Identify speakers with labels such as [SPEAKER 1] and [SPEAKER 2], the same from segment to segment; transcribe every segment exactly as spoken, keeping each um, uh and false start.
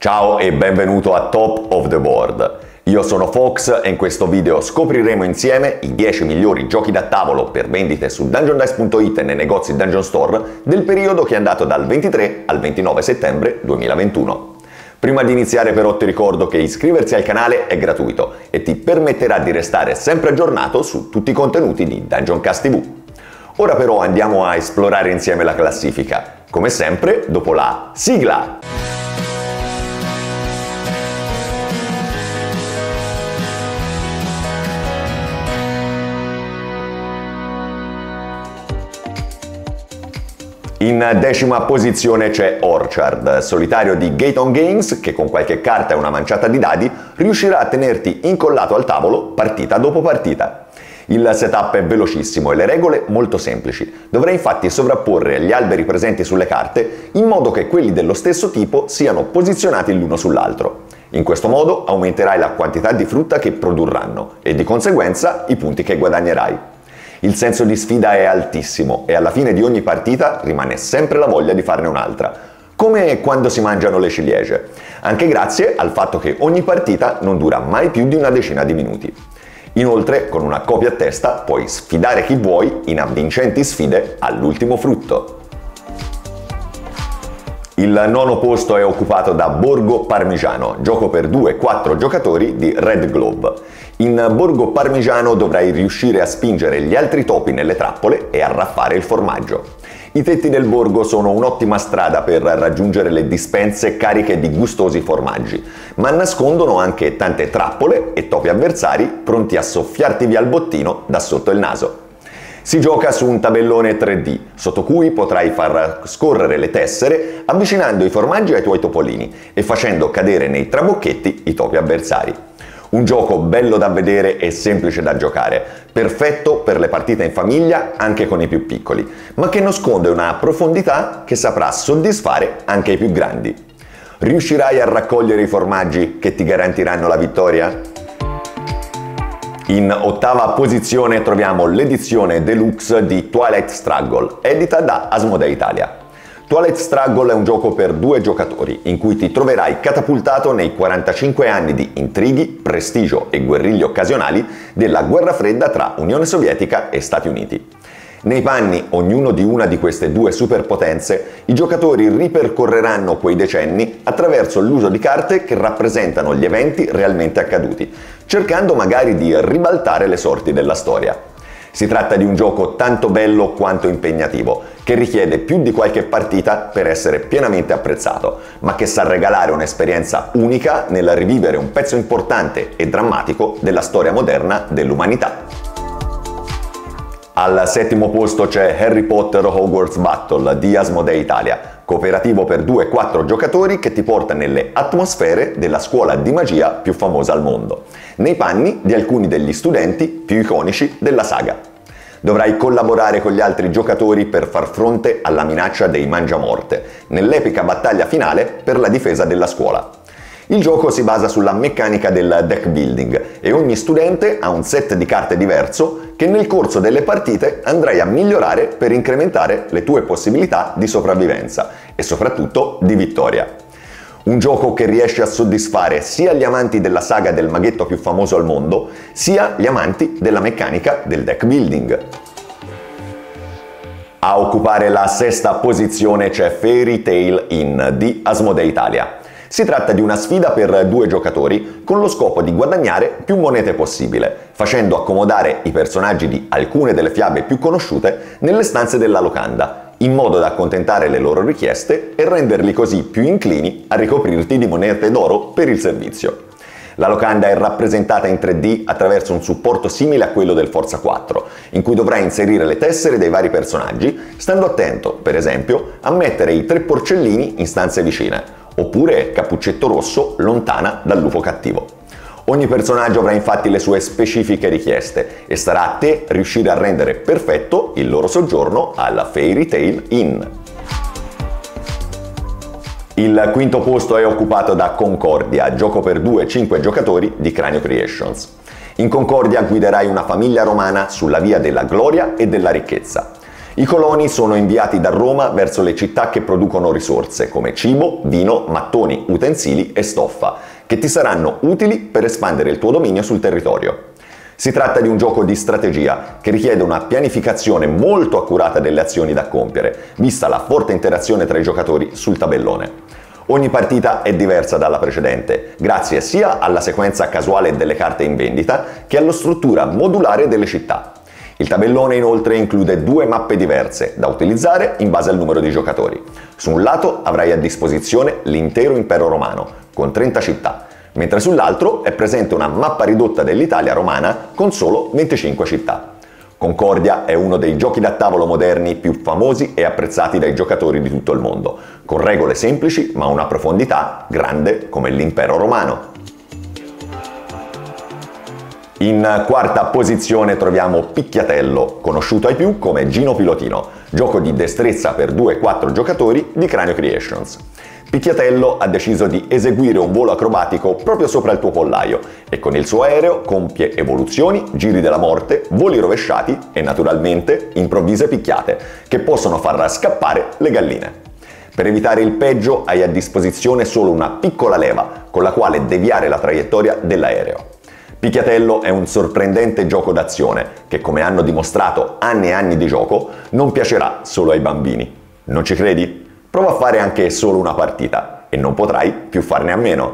[SPEAKER 1] Ciao e benvenuto a Top of the Board. Io sono Fox e in questo video scopriremo insieme i dieci migliori giochi da tavolo per vendite su Dungeon Dice punto it e nei negozi Dungeon Store del periodo che è andato dal ventitré al ventinove settembre duemilaventuno. Prima di iniziare però ti ricordo che iscriversi al canale è gratuito e ti permetterà di restare sempre aggiornato su tutti i contenuti di Dungeon Cast tivù. Ora però andiamo a esplorare insieme la classifica, come sempre dopo la sigla! In decima posizione c'è Orchard, solitario di Gaton Games che con qualche carta e una manciata di dadi riuscirà a tenerti incollato al tavolo partita dopo partita. Il setup è velocissimo e le regole molto semplici. Dovrai infatti sovrapporre gli alberi presenti sulle carte in modo che quelli dello stesso tipo siano posizionati l'uno sull'altro. In questo modo aumenterai la quantità di frutta che produrranno e di conseguenza i punti che guadagnerai. Il senso di sfida è altissimo e alla fine di ogni partita rimane sempre la voglia di farne un'altra, come quando si mangiano le ciliegie, anche grazie al fatto che ogni partita non dura mai più di una decina di minuti. Inoltre, con una copia a testa puoi sfidare chi vuoi in avvincenti sfide all'ultimo frutto. Il nono posto è occupato da Borgo Parmigiano, gioco per due quattro giocatori di Red Globe. In Borgo Parmigiano dovrai riuscire a spingere gli altri topi nelle trappole e arraffare il formaggio. I tetti del borgo sono un'ottima strada per raggiungere le dispense cariche di gustosi formaggi, ma nascondono anche tante trappole e topi avversari pronti a soffiarti via il bottino da sotto il naso. Si gioca su un tabellone tre D, sotto cui potrai far scorrere le tessere avvicinando i formaggi ai tuoi topolini e facendo cadere nei trabocchetti i topi avversari. Un gioco bello da vedere e semplice da giocare, perfetto per le partite in famiglia anche con i più piccoli, ma che nasconde una profondità che saprà soddisfare anche i più grandi. Riuscirai a raccogliere i formaggi che ti garantiranno la vittoria? In ottava posizione troviamo l'edizione deluxe di Twilight Struggle, edita da Asmodee Italia. Twilight Struggle è un gioco per due giocatori, in cui ti troverai catapultato nei quarantacinque anni di intrighi, prestigio e guerriglie occasionali della guerra fredda tra Unione Sovietica e Stati Uniti. Nei panni ognuno di una di queste due superpotenze, i giocatori ripercorreranno quei decenni attraverso l'uso di carte che rappresentano gli eventi realmente accaduti, cercando magari di ribaltare le sorti della storia. Si tratta di un gioco tanto bello quanto impegnativo, che richiede più di qualche partita per essere pienamente apprezzato, ma che sa regalare un'esperienza unica nel rivivere un pezzo importante e drammatico della storia moderna dell'umanità. Al settimo posto c'è Harry Potter Hogwarts Battle di Asmodee Italia, cooperativo per due quattro giocatori che ti porta nelle atmosfere della scuola di magia più famosa al mondo, nei panni di alcuni degli studenti più iconici della saga. Dovrai collaborare con gli altri giocatori per far fronte alla minaccia dei Mangiamorte, nell'epica battaglia finale per la difesa della scuola. Il gioco si basa sulla meccanica del deck building e ogni studente ha un set di carte diverso che nel corso delle partite andrai a migliorare per incrementare le tue possibilità di sopravvivenza e soprattutto di vittoria. Un gioco che riesce a soddisfare sia gli amanti della saga del maghetto più famoso al mondo, sia gli amanti della meccanica del deck building. A occupare la sesta posizione c'è Fairy Tail Inn di Asmodee Italia. Si tratta di una sfida per due giocatori con lo scopo di guadagnare più monete possibile, facendo accomodare i personaggi di alcune delle fiabe più conosciute nelle stanze della locanda, in modo da accontentare le loro richieste e renderli così più inclini a ricoprirti di monete d'oro per il servizio. La locanda è rappresentata in tre D attraverso un supporto simile a quello del Forza quattro, in cui dovrai inserire le tessere dei vari personaggi, stando attento, per esempio, a mettere i tre porcellini in stanze vicine, oppure Cappuccetto Rosso lontana dal lupo cattivo. Ogni personaggio avrà infatti le sue specifiche richieste e sarà a te riuscire a rendere perfetto il loro soggiorno alla Fairy Tail Inn. Il quinto posto è occupato da Concordia, gioco per due cinque giocatori di Cranio Creations. In Concordia guiderai una famiglia romana sulla via della gloria e della ricchezza. I coloni sono inviati da Roma verso le città che producono risorse come cibo, vino, mattoni, utensili e stoffa, che ti saranno utili per espandere il tuo dominio sul territorio. Si tratta di un gioco di strategia che richiede una pianificazione molto accurata delle azioni da compiere, vista la forte interazione tra i giocatori sul tabellone. Ogni partita è diversa dalla precedente, grazie sia alla sequenza casuale delle carte in vendita che alla struttura modulare delle città. Il tabellone inoltre include due mappe diverse da utilizzare in base al numero di giocatori. Su un lato avrai a disposizione l'intero impero romano, con trenta città, mentre sull'altro è presente una mappa ridotta dell'Italia romana con solo venticinque città. Concordia è uno dei giochi da tavolo moderni più famosi e apprezzati dai giocatori di tutto il mondo, con regole semplici ma una profondità grande come l'impero romano. In quarta posizione troviamo Picchiatello, conosciuto ai più come Gino Pilotino, gioco di destrezza per due quattro giocatori di Cranio Creations. Picchiatello ha deciso di eseguire un volo acrobatico proprio sopra il tuo pollaio e con il suo aereo compie evoluzioni, giri della morte, voli rovesciati e naturalmente improvvise picchiate che possono far scappare le galline. Per evitare il peggio hai a disposizione solo una piccola leva con la quale deviare la traiettoria dell'aereo. Picchiatello è un sorprendente gioco d'azione che, come hanno dimostrato anni e anni di gioco, non piacerà solo ai bambini. Non ci credi? Prova a fare anche solo una partita e non potrai più farne a meno.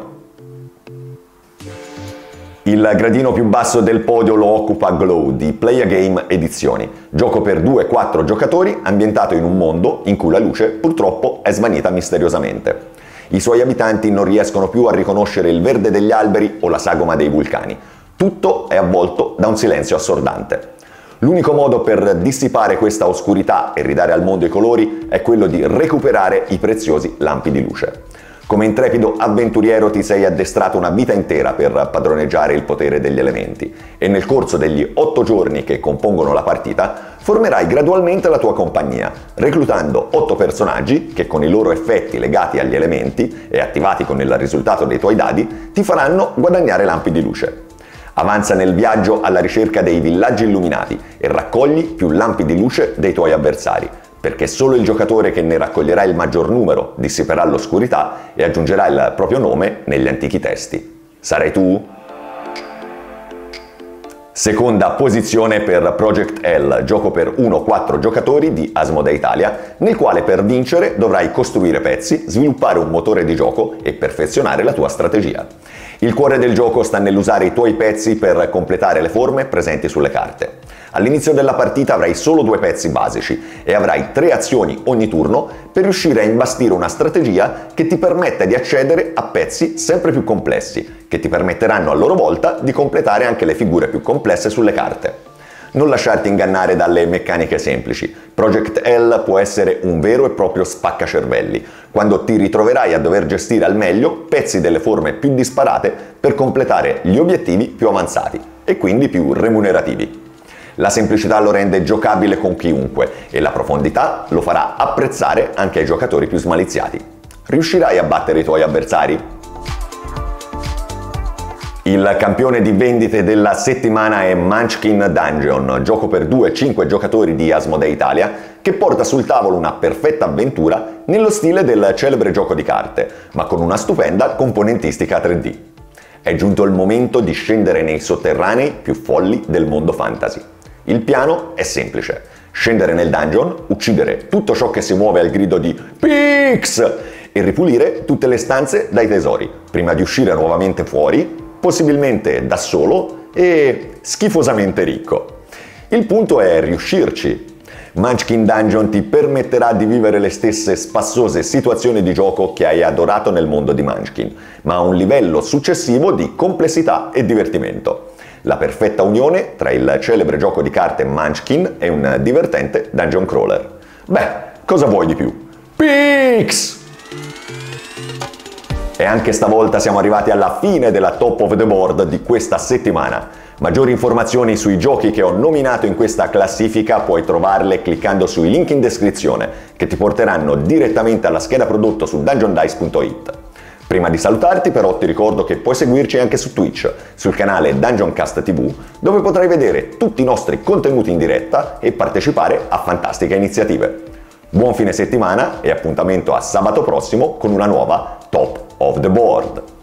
[SPEAKER 1] Il gradino più basso del podio lo occupa Glow di Play a Game Edizioni, gioco per due quattro giocatori ambientato in un mondo in cui la luce purtroppo è svanita misteriosamente. I suoi abitanti non riescono più a riconoscere il verde degli alberi o la sagoma dei vulcani. Tutto è avvolto da un silenzio assordante. L'unico modo per dissipare questa oscurità e ridare al mondo i colori è quello di recuperare i preziosi lampi di luce. Come intrepido avventuriero ti sei addestrato una vita intera per padroneggiare il potere degli elementi e nel corso degli otto giorni che compongono la partita formerai gradualmente la tua compagnia, reclutando otto personaggi che con i loro effetti legati agli elementi e attivati con il risultato dei tuoi dadi ti faranno guadagnare lampi di luce. Avanza nel viaggio alla ricerca dei villaggi illuminati e raccogli più lampi di luce dei tuoi avversari, perché solo il giocatore che ne raccoglierà il maggior numero dissiperà l'oscurità e aggiungerà il proprio nome negli antichi testi. Sarai tu? Seconda posizione per Project L, gioco per uno quattro giocatori di Asmodee Italia, nel quale per vincere dovrai costruire pezzi, sviluppare un motore di gioco e perfezionare la tua strategia. Il cuore del gioco sta nell'usare i tuoi pezzi per completare le forme presenti sulle carte. All'inizio della partita avrai solo due pezzi basici e avrai tre azioni ogni turno per riuscire a imbastire una strategia che ti permetta di accedere a pezzi sempre più complessi, che ti permetteranno a loro volta di completare anche le figure più complesse sulle carte. Non lasciarti ingannare dalle meccaniche semplici. Project L può essere un vero e proprio spaccacervelli, quando ti ritroverai a dover gestire al meglio pezzi delle forme più disparate per completare gli obiettivi più avanzati e quindi più remunerativi. La semplicità lo rende giocabile con chiunque e la profondità lo farà apprezzare anche ai giocatori più smaliziati. Riuscirai a battere i tuoi avversari? Il campione di vendite della settimana è Munchkin Dungeon, gioco per due cinque giocatori di Asmodee Italia, che porta sul tavolo una perfetta avventura nello stile del celebre gioco di carte, ma con una stupenda componentistica tre D. È giunto il momento di scendere nei sotterranei più folli del mondo fantasy. Il piano è semplice: scendere nel dungeon, uccidere tutto ciò che si muove al grido di Pix e ripulire tutte le stanze dai tesori, prima di uscire nuovamente fuori, possibilmente da solo e schifosamente ricco. Il punto è riuscirci. Munchkin Dungeon ti permetterà di vivere le stesse spassose situazioni di gioco che hai adorato nel mondo di Munchkin, ma a un livello successivo di complessità e divertimento. La perfetta unione tra il celebre gioco di carte Munchkin e un divertente dungeon crawler. Beh, cosa vuoi di più? Pix! E anche stavolta siamo arrivati alla fine della Top of the Board di questa settimana. Maggiori informazioni sui giochi che ho nominato in questa classifica puoi trovarle cliccando sui link in descrizione, che ti porteranno direttamente alla scheda prodotto su dungeon dice punto it. Prima di salutarti però ti ricordo che puoi seguirci anche su Twitch, sul canale Dungeoncast tivù, dove potrai vedere tutti i nostri contenuti in diretta e partecipare a fantastiche iniziative. Buon fine settimana e appuntamento a sabato prossimo con una nuova Top of the Board!